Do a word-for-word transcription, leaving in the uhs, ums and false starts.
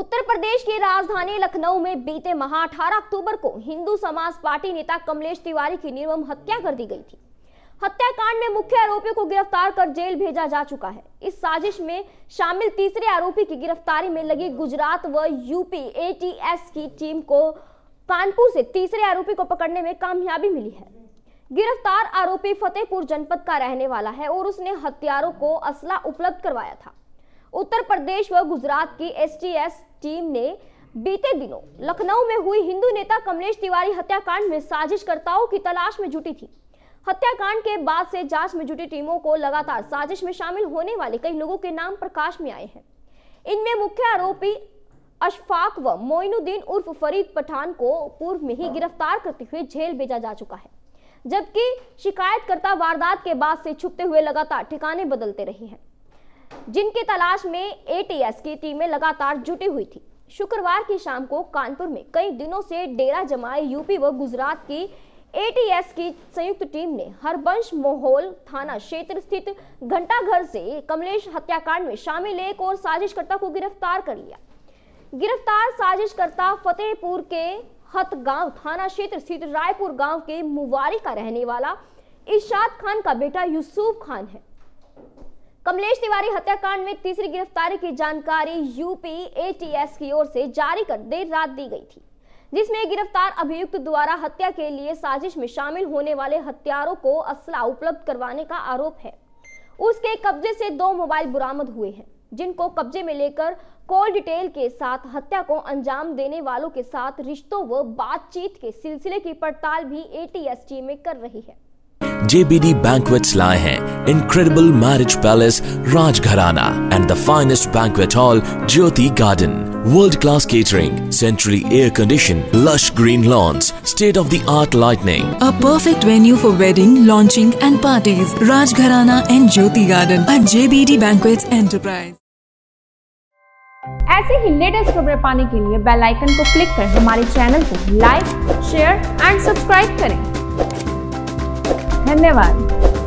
उत्तर प्रदेश की राजधानी लखनऊ में बीते माह अठारह अक्टूबर को हिंदू समाज पार्टी नेता कमलेश तिवारी की निर्मम हत्या कर दी गई थी। हत्याकांड में मुख्य आरोपियों को गिरफ्तार कर जेल भेजा जा चुका है। इस साजिश में शामिल तीसरे आरोपी की गिरफ्तारी में लगी गुजरात व यूपी एटीएस की टीम को कानपुर से तीसरे आरोपी को पकड़ने में कामयाबी मिली है। गिरफ्तार आरोपी फतेहपुर जनपद का रहने वाला है और उसने हत्यारों को असला उपलब्ध करवाया था। उत्तर प्रदेश व गुजरात की एसटीएस टीम ने बीते दिनों लखनऊ में हुई हिंदू नेता कमलेश तिवारी हत्याकांड में साजिशकर्ताओं की तलाश में जुटी थी। हत्याकांड के बाद से जांच में जुटी टीमों को लगातार साजिश में शामिल होने वाले कई लोगों के नाम प्रकाश में आए हैं। इनमें मुख्य आरोपी अशफाक व मोइनुद्दीन उर्फ फरीद पठान को पूर्व में ही गिरफ्तार करते हुए जेल भेजा जा चुका है, जबकि शिकायतकर्ता वारदात के बाद से छुपते हुए लगातार ठिकाने बदलते रहे हैं, जिनकी तलाश में एटीएस की टीमें लगातार जुटी हुई थी। शुक्रवार की शाम को कानपुर में कई दिनों से डेरा जमाए यूपी व गुजरात की एटीएस की संयुक्त टीम ने हरबंश मोहोल थाना क्षेत्र स्थित घंटाघर से कमलेश हत्याकांड में शामिल एक और साजिशकर्ता को गिरफ्तार कर लिया। गिरफ्तार साजिशकर्ता फतेहपुर के हथगांव थाना क्षेत्र स्थित रायपुर गांव के मुवारी का रहने वाला इरशाद खान का बेटा यूसुफ खान है। कमलेश तिवारी हत्याकांड में तीसरी गिरफ्तारी की जानकारी यूपी एटीएस की ओर से जारी कर देर रात दी गई थी, जिसमें गिरफ्तार अभियुक्त द्वारा हत्या के लिए साजिश में शामिल होने वाले हत्यारों को असला उपलब्ध करवाने का आरोप है। उसके कब्जे से दो मोबाइल बरामद हुए हैं, जिनको कब्जे में लेकर कॉल डिटेल के साथ हत्या को अंजाम देने वालों के साथ रिश्तों व बातचीत के सिलसिले की पड़ताल भी एटीएस टीम कर रही है। J B D Banquets लाए हैं incredible marriage palace Rajgharana and the finest banquet hall Jyoti Garden, world class catering, centrally air conditioned, lush green lawns, state of the art lighting, a perfect venue for wedding, launching and parties. Rajgharana and Jyoti Garden at J B D Banquets Enterprise। ऐसे ही latest खबरें पाने के लिए bell icon को click कर हमारे channel को like, share and subscribe करें। धन्यवाद।